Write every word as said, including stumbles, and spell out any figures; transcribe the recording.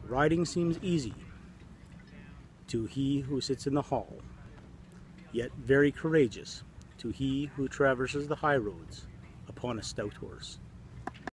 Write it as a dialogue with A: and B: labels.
A: Riding seems easy to he who sits in the hall, yet very courageous to he who traverses the high roads upon a stout horse.